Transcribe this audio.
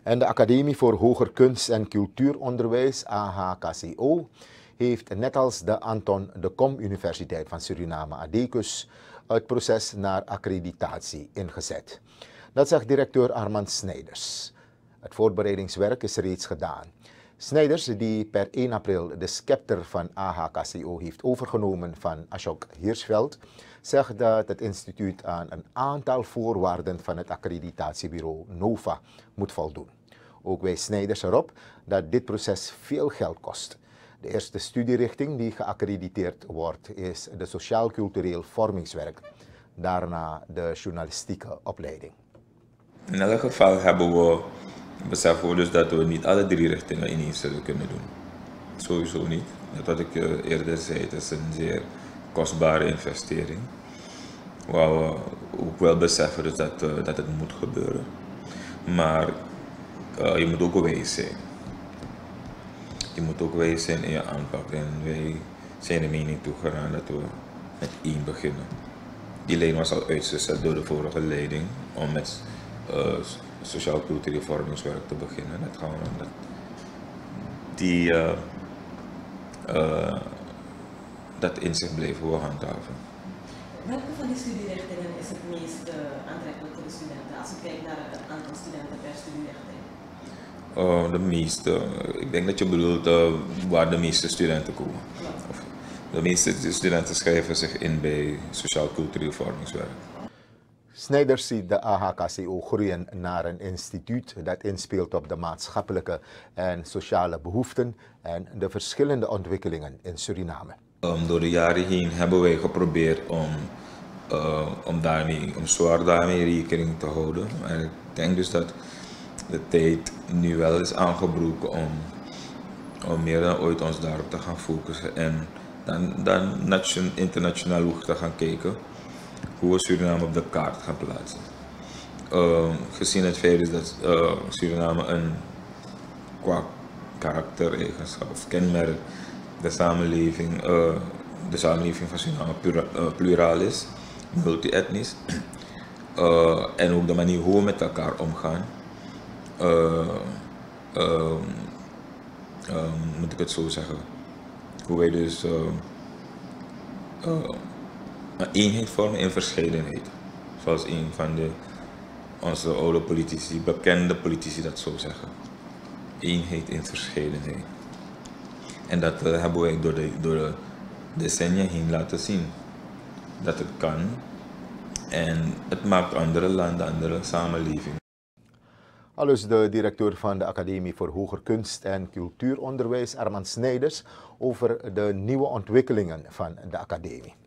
En de Academie voor Hoger Kunst en Cultuuronderwijs, AHKCO, heeft net als de Anton de Kom Universiteit van Suriname, ADECUS, het proces naar accreditatie ingezet. Dat zegt directeur Armand Snijders. Het voorbereidingswerk is reeds gedaan. Snijders, die per 1 april de scepter van AHKCO heeft overgenomen van Ashok Hirschveld, zegt dat het instituut aan een aantal voorwaarden van het accreditatiebureau NOVA moet voldoen. Ook wijst Snijders erop dat dit proces veel geld kost. De eerste studierichting die geaccrediteerd wordt is de sociaal-cultureel vormingswerk. Daarna de journalistieke opleiding. In elk geval beseffen we dus dat we niet alle 3 richtingen ineens zullen kunnen doen. Sowieso niet. Net wat ik eerder zei, het is een zeer kostbare investering. Waar we ook wel beseffen dus dat het moet gebeuren. Maar je moet ook wijs zijn. Je moet ook wijs zijn in je aanpak. En wij zijn de mening toegeraan dat we met 1 beginnen. Die lijn was al uitgezet door de vorige leiding om met sociaal-cultureel vormingswerk te beginnen. Dat gaan we dat inzicht blijven we handhaven. Welke van die studierichtingen is het meest aantrekkelijk voor de studenten als je kijkt naar het aantal studenten per studierichting? De meeste, ik denk dat je bedoelt waar de meeste studenten komen. Of, de meeste studenten schrijven zich in bij sociaal-cultureel vormingswerk. Snijders ziet de AHKCO groeien naar een instituut dat inspeelt op de maatschappelijke en sociale behoeften en de verschillende ontwikkelingen in Suriname. Door de jaren heen hebben wij geprobeerd om zwaar daarmee rekening te houden. En ik denk dus dat de tijd nu wel is aangebroken om meer dan ooit ons daarop te gaan focussen en dan internationaal ook te gaan kijken hoe we Suriname op de kaart gaan plaatsen. Gezien het feit is dat Suriname qua karaktereigenschap of kenmerk de samenleving van Suriname pluraal is, multi-etnisch, en ook de manier hoe we met elkaar omgaan, moet ik het zo zeggen, hoe wij dus een eenheid vormen in verscheidenheid. Zoals een van onze oude politici, bekende politici dat zo zeggen. Eenheid in verscheidenheid. En dat hebben wij door de decennia heen laten zien. Dat het kan. En het maakt andere landen, andere samenlevingen. Aldus de directeur van de Academie voor Hoger Kunst en Cultuuronderwijs, Armand Snijders, over de nieuwe ontwikkelingen van de academie.